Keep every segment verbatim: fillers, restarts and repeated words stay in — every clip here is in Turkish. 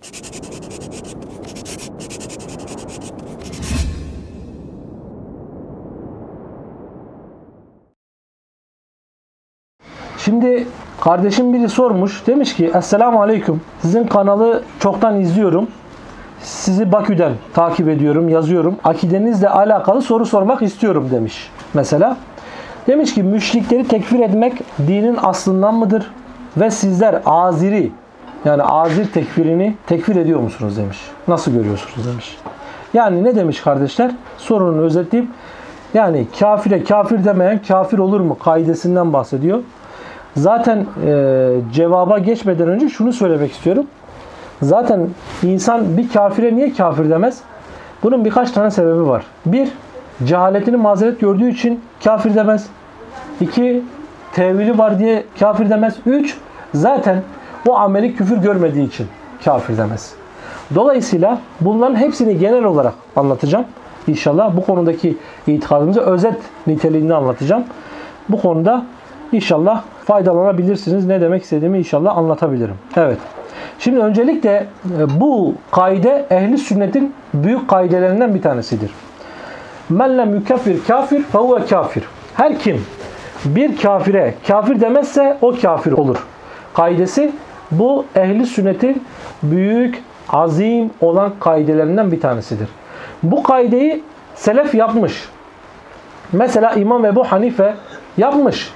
Şimdi kardeşim biri sormuş. Demiş ki Esselamu Aleyküm. Sizin kanalı çoktan izliyorum. Sizi Bakü'den takip ediyorum, yazıyorum. Akidenizle alakalı soru sormak istiyorum demiş. Mesela demiş ki müşrikleri tekfir etmek dinin aslından mıdır? Ve sizler Aziri yani Azir tekfirini tekfir ediyor musunuz demiş. Nasıl görüyorsunuz demiş. Yani ne demiş kardeşler? Sorunu özetleyeyim. Yani kafire kafir demeyen kafir olur mu kaidesinden bahsediyor. Zaten e, cevaba geçmeden önce şunu söylemek istiyorum. Zaten insan bir kafire niye kafir demez? Bunun birkaç tane sebebi var. Bir, cehaletini mazeret gördüğü için kafir demez. İki, tevili var diye kafir demez. Üç, zaten o ameli küfür görmediği için kafir demez. Dolayısıyla bunların hepsini genel olarak anlatacağım. İnşallah bu konudaki itikadımızı özet niteliğinde anlatacağım. Bu konuda İnşallah faydalanabilirsiniz. Ne demek istediğimi inşallah anlatabilirim. Evet. Şimdi öncelikle bu kaide ehli sünnetin büyük kaidelerinden bir tanesidir. Men lem yukeffir kafir fehuve kafir. Her kim bir kafire kafir demezse o kafir olur. Kaidesi bu ehli sünnetin büyük, azim olan kaidelerinden bir tanesidir. Bu kaideyi selef yapmış. Mesela İmam Ebu Hanife yapmış.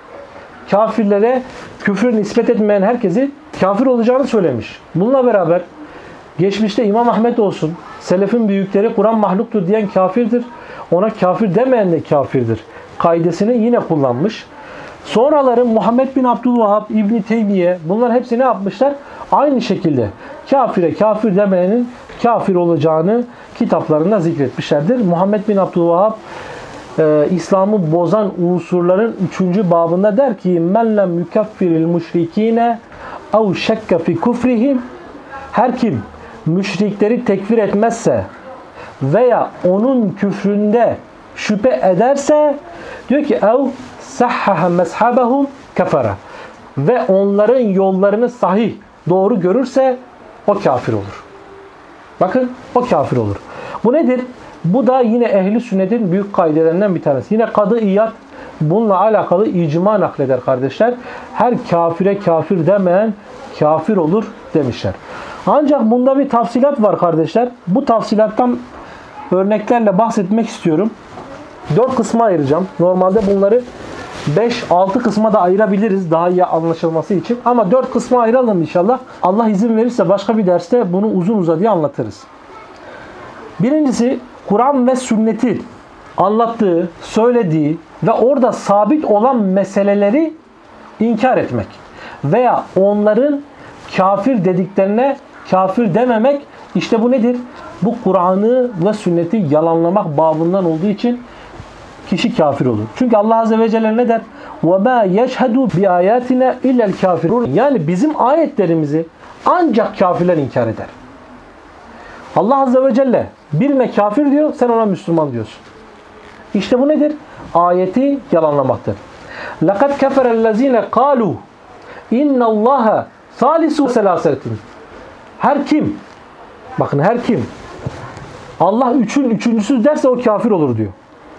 Kafirlere küfür nispet etmeyen herkesi kafir olacağını söylemiş. Bununla beraber geçmişte İmam Ahmet olsun, selefin büyükleri Kur'an mahluktur diyen kafirdir. Ona kafir demeyen de kafirdir. Kaidesini yine kullanmış. Sonraları Muhammed bin Abdülvahhab, İbn Teymiye bunlar hepsi ne yapmışlar? Aynı şekilde kafire kafir demeyenin kafir olacağını kitaplarında zikretmişlerdir. Muhammed bin Abdülvahhab Ee, İslam'ı bozan unsurların üçüncü babında der ki men lem yukaffiril müşrikine ev şekke fi kufrihim her kim müşrikleri tekfir etmezse veya onun küfründe şüphe ederse diyor ki ev sahhaha meshabahum kefara ve onların yollarını sahih doğru görürse o kafir olur. Bakın o kafir olur. Bu nedir? Bu da yine ehli sünnetin büyük kaidelerinden bir tanesi. Yine Kadı İyad bununla alakalı icma nakleder kardeşler. Her kafire kafir demeyen kafir olur demişler. Ancak bunda bir tafsilat var kardeşler. Bu tafsilattan örneklerle bahsetmek istiyorum. Dört kısma ayıracağım. Normalde bunları beş altı kısma da ayırabiliriz daha iyi anlaşılması için. Ama dört kısma ayıralım inşallah. Allah izin verirse başka bir derste bunu uzun uzadıya anlatırız. Birincisi Kur'an ve sünneti anlattığı, söylediği ve orada sabit olan meseleleri inkar etmek veya onların kafir dediklerine kafir dememek, işte bu nedir? Bu Kur'an'ı ve sünneti yalanlamak babından olduğu için kişi kafir olur. Çünkü Allah Azze ve Celle ne der? وَمَا يَشْهَدُوا بِآيَاتِنَا اِلَّا الْكَافِرُونَ. Yani bizim ayetlerimizi ancak kafirler inkar eder. Allah Azze ve Celle birine kafir diyor, sen ona Müslüman diyorsun. İşte bu nedir? Ayeti yalanlamaktır. لَقَدْ كَفَرَ الَّذ۪ينَ قَالُوا اِنَّ اللّٰهَ ثَالِثُ سَلَاسَةٍ. Her kim, bakın her kim Allah üçün üçüncüsü derse o kafir olur diyor.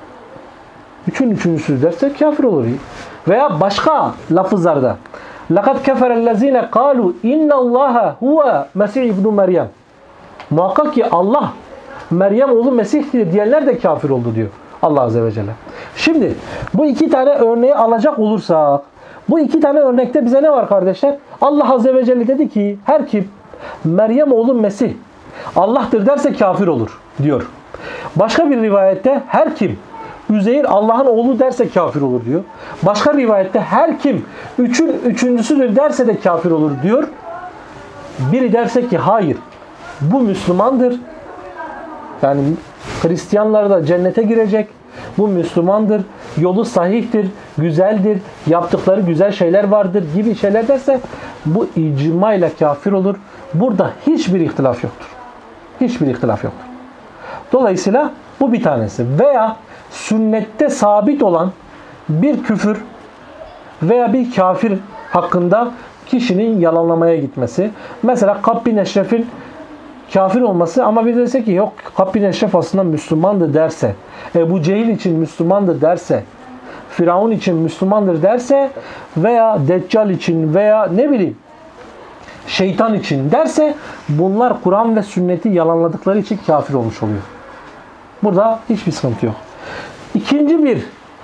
Üçün üçüncüsü derse kafir olur. Veya başka lafızlarda لَقَدْ كَفَرَ الَّذ۪ينَ قَالُوا اِنَّ اللّٰهَ هُوَ مَسِيحِ ibn Meryem. Muhakkak ki Allah Meryem oğlu Mesih'tir diyenler de kafir oldu diyor Allah Azze ve Celle. Şimdi bu iki tane örneği alacak olursak, bu iki tane örnekte bize ne var kardeşler? Allah Azze ve Celle dedi ki her kim Meryem oğlu Mesih Allah'tır derse kafir olur diyor. Başka bir rivayette her kim Üzeyir Allah'ın oğlu derse kafir olur diyor. Başka rivayette her kim üçün üçüncüsüdür derse de kafir olur diyor. Biri derse ki hayır, bu Müslümandır. Yani Hristiyanlar da cennete girecek. Bu Müslümandır. Yolu sahihtir, güzeldir. Yaptıkları güzel şeyler vardır gibi şeyler derse bu icma ile kafir olur. Burada hiçbir ihtilaf yoktur. Hiçbir ihtilaf yoktur. Dolayısıyla bu bir tanesi. Veya sünnette sabit olan bir küfür veya bir kafir hakkında kişinin yalanlamaya gitmesi. Mesela Kab bin Eşref'in kafir olması ama bir dese ki yok Kab bin Eşref aslında Müslümandı derse, Ebu Cehil için Müslümandı derse, Firavun için Müslümandır derse veya Deccal için veya ne bileyim şeytan için derse bunlar Kur'an ve sünneti yalanladıkları için kafir olmuş oluyor. Burada hiçbir sıkıntı yok. İkinci bir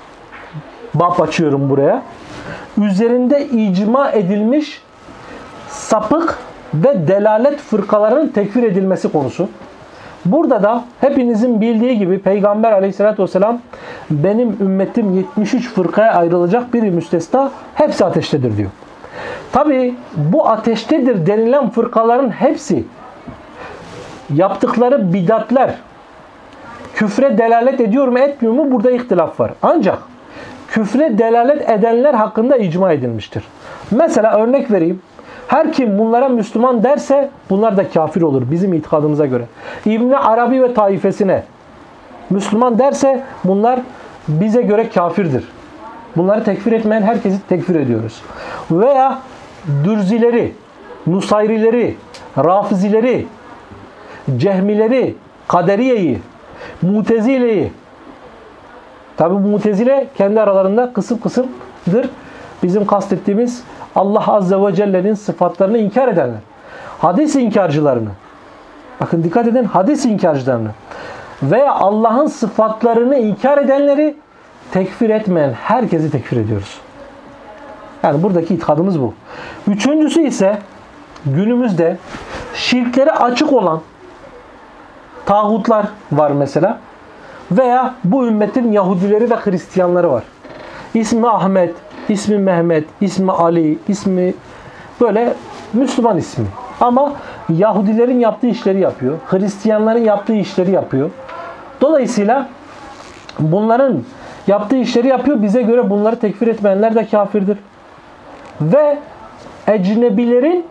bab açıyorum buraya. Üzerinde icma edilmiş sapık ve delalet fırkalarının tekfir edilmesi konusu. Burada da hepinizin bildiği gibi Peygamber aleyhissalatü vesselam benim ümmetim yetmiş üç fırkaya ayrılacak, biri müstesna, hepsi ateştedir diyor. Tabi bu ateştedir denilen fırkaların hepsi yaptıkları bidatler küfre delalet ediyor mu etmiyor mu burada ihtilaf var. Ancak küfre delalet edenler hakkında icma edilmiştir. Mesela örnek vereyim. Her kim bunlara Müslüman derse bunlar da kafir olur bizim itikadımıza göre. İbn Arabi ve taifesine Müslüman derse bunlar bize göre kafirdir. Bunları tekfir etmeyen herkesi tekfir ediyoruz. Veya Dürzileri, Nusayrileri, Rafizileri, Cehmileri, Kaderiye'yi, Mutezile'yi. Tabi Mutezile kendi aralarında kısım kısımdır. Bizim kastettiğimiz Allah Azze ve Celle'nin sıfatlarını inkar edenler. Hadis inkarcılarını. Bakın dikkat edin, hadis inkarcılarını. Veya Allah'ın sıfatlarını inkar edenleri tekfir etmeyen herkesi tekfir ediyoruz. Yani buradaki itikadımız bu. Üçüncüsü ise günümüzde şirkleri açık olan tağutlar var mesela. Veya bu ümmetin Yahudileri ve Hristiyanları var. İsmi Ahmet, ismi Mehmet, ismi Ali, ismi böyle Müslüman ismi. Ama Yahudilerin yaptığı işleri yapıyor. Hristiyanların yaptığı işleri yapıyor. Dolayısıyla bunların yaptığı işleri yapıyor. Bize göre bunları tekfir etmeyenler de kafirdir. Ve ecnebilerin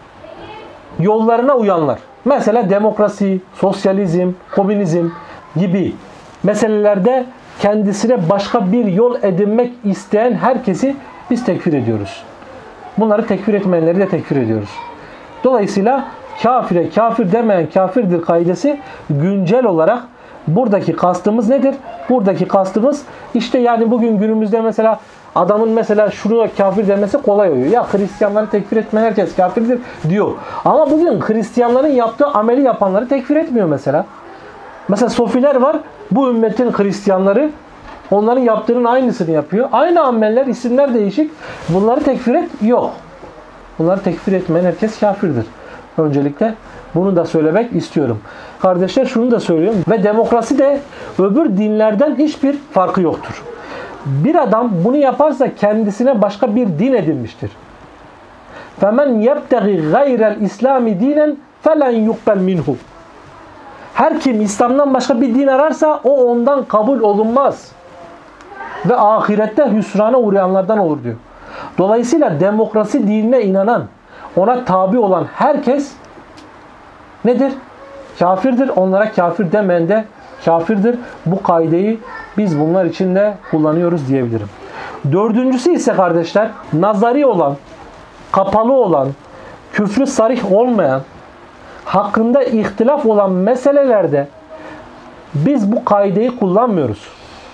yollarına uyanlar. Mesela demokrasi, sosyalizm, komünizm gibi meselelerde kendisine başka bir yol edinmek isteyen herkesi biz tekfir ediyoruz. Bunları tekfir etmeyenleri de tekfir ediyoruz. Dolayısıyla kafire kafir demeyen kafirdir kaidesi güncel olarak buradaki kastımız nedir? Buradaki kastımız işte yani bugün günümüzde mesela adamın mesela şunu kafir demesi kolay oluyor. Ya Hristiyanları tekfir etmeyen herkes kafirdir diyor. Ama bugün Hristiyanların yaptığı ameli yapanları tekfir etmiyor mesela. Mesela Sofiler var. Bu ümmetin Hristiyanları onların yaptığının aynısını yapıyor. Aynı ameller, isimler değişik. Bunları tekfir et yok. Bunları tekfir etmeyen herkes kafirdir. Öncelikle bunu da söylemek istiyorum. Kardeşler şunu da söylüyorum. Ve demokrasi de öbür dinlerden hiçbir farkı yoktur. Bir adam bunu yaparsa kendisine başka bir din edinmiştir. فَمَنْ يَبْتَغِ غَيْرَ الْاِسْلَامِ دِينًا فَلَنْ يُقْبَلْ مِنْهُ. Her kim İslam'dan başka bir din ararsa o ondan kabul olunmaz. Ve ahirette hüsrana uğrayanlardan olur diyor. Dolayısıyla demokrasi dinine inanan, ona tabi olan herkes nedir? Kafirdir. Onlara kafir demeyen de kafirdir. Bu kaideyi biz bunlar için de kullanıyoruz diyebilirim. Dördüncüsü ise kardeşler nazari olan, kapalı olan, küfrü sarih olmayan, hakkında ihtilaf olan meselelerde biz bu kaideyi kullanmıyoruz.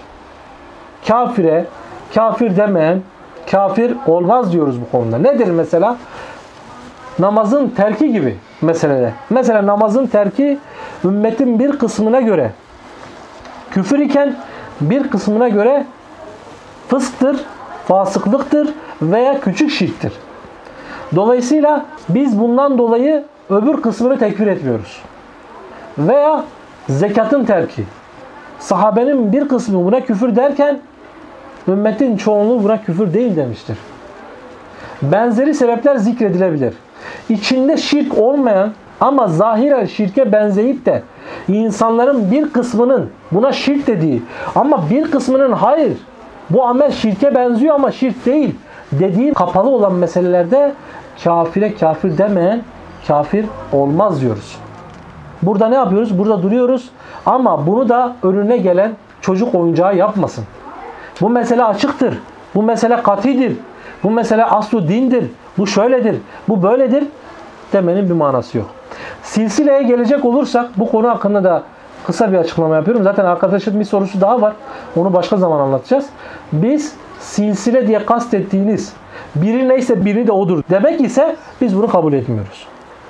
Kafire, kafir demeyen kafir olmaz diyoruz bu konuda. Nedir mesela? Namazın terki gibi meseleler. Mesela namazın terki ümmetin bir kısmına göre küfür iken bir kısmına göre fısktır, fasıklıktır veya küçük şirktir. Dolayısıyla biz bundan dolayı öbür kısmını tekfir etmiyoruz. Veya zekatın terki. Sahabenin bir kısmı buna küfür derken ümmetin çoğunluğu buna küfür değil demiştir. Benzeri sebepler zikredilebilir. İçinde şirk olmayan ama zahiren şirke benzeyip de insanların bir kısmının buna şirk dediği ama bir kısmının hayır bu amel şirke benziyor ama şirk değil dediği kapalı olan meselelerde kafire kafir demeyen kafir olmaz diyoruz. Burada ne yapıyoruz? Burada duruyoruz ama bunu da önüne gelen çocuk oyuncağı yapmasın. Bu mesele açıktır. Bu mesele katidir. Bu mesele aslu dindir. bu şöyledir, bu böyledir demenin bir manası yok. Silsileye gelecek olursak bu konu hakkında da kısa bir açıklama yapıyorum. Zaten arkadaşın bir sorusu daha var. Onu başka zaman anlatacağız. Biz silsile diye kastettiğiniz biri neyse biri de odur demek ise biz bunu kabul etmiyoruz.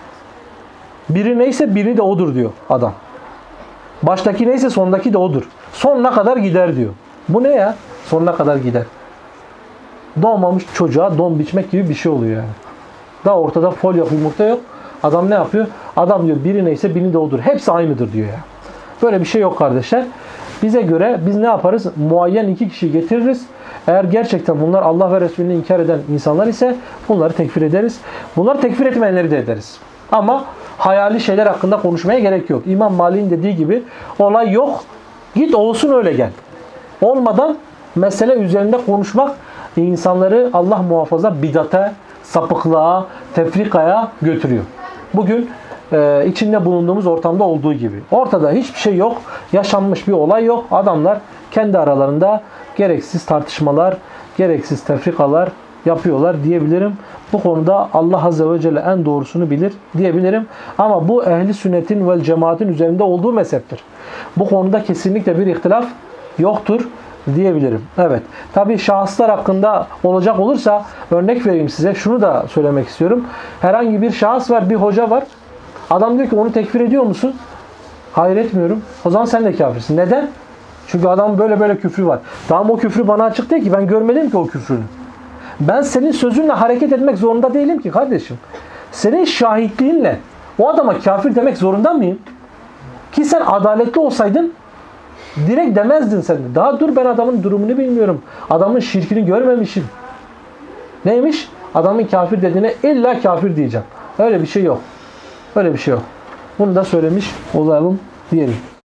Biri neyse biri de odur diyor adam. Baştaki neyse sondaki de odur. Sonuna kadar gider diyor. Bu ne ya? Sonuna kadar gider. Doğmamış çocuğa don biçmek gibi bir şey oluyor yani. Daha ortada fol yok, yumurta yok. Adam ne yapıyor? Adam diyor biri neyse biri de odur. Hepsi aynıdır diyor ya. Böyle bir şey yok kardeşler. Bize göre biz ne yaparız? Muayyen iki kişi getiririz. Eğer gerçekten bunlar Allah ve Resulü'nü inkar eden insanlar ise bunları tekfir ederiz. Bunları tekfir etmeyenleri de ederiz. Ama hayali şeyler hakkında konuşmaya gerek yok. İmam Malik'in dediği gibi olay yok. Git olsun öyle gel. Olmadan mesele üzerinde konuşmak insanları Allah muhafaza bidate, sapıklığa, tefrikaya götürüyor. Bugün e, içinde bulunduğumuz ortamda olduğu gibi. Ortada hiçbir şey yok. Yaşanmış bir olay yok. Adamlar kendi aralarında gereksiz tartışmalar, gereksiz tefrikalar yapıyorlar diyebilirim. Bu konuda Allah Azze ve Celle en doğrusunu bilir diyebilirim. Ama bu ehli sünnetin ve cemaatin üzerinde olduğu mezheptir. Bu konuda kesinlikle bir ihtilaf yoktur diyebilirim. Evet. Tabii şahıslar hakkında olacak olursa örnek vereyim size. Şunu da söylemek istiyorum. Herhangi bir şahıs var, bir hoca var. Adam diyor ki onu tekfir ediyor musun? Hayır etmiyorum. O zaman sen de kafirsin. Neden? Çünkü adam böyle böyle küfrü var. Tamam o küfrü bana açık değil ki. Ben görmedim ki o küfrünü. Ben senin sözünle hareket etmek zorunda değilim ki kardeşim. Senin şahitliğinle o adama kafir demek zorunda mıyım? Ki sen adaletli olsaydın direkt demezdin sen de. Daha dur ben adamın durumunu bilmiyorum. Adamın şirkini görmemişim. Neymiş? Adamın kafir dediğine illa kafir diyeceğim. Öyle bir şey yok. Öyle bir şey yok. Bunu da söylemiş olalım diyelim.